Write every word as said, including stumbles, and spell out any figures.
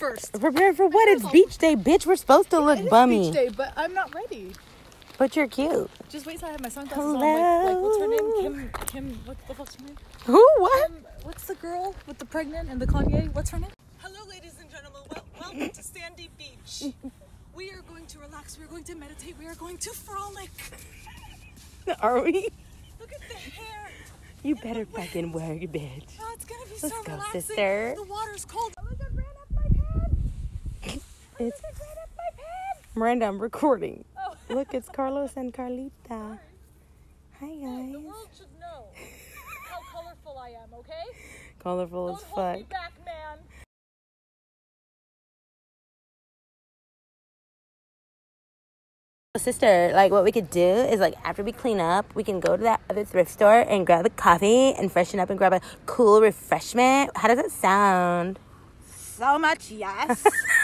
first. Prepare for what? It's beach day, bitch. We're supposed to look It is bummy. beach day, but I'm not ready. But you're cute. Just wait till I have my sunglasses Hello. on. Like, like, what's her name? Kim, Kim, what the fuck's her name? Who? What? Kim, what's the girl with the pregnant and the Kanye? What's her name? Hello, ladies and gentlemen. Well, welcome to Sandy Beach. We are going to relax. We are going to meditate. We are going to frolic. Are we? Look at the hair. You better fucking work, bitch. Oh, it's gonna be Let's so go, relaxing. sister. The water's cold. Oh, look, I ran up my pants. It's I ran up my pants. Miranda, I'm recording. Oh. Look, it's Carlos and Carlita. Hi, Hey, guys. the world should know how colorful I am, okay? Colorful Don't as hold me fuck. back, man. Sister, like what we could do is like after we clean up, we can go to that other thrift store and grab a coffee and freshen up and grab a cool refreshment. How does that sound? So much yes.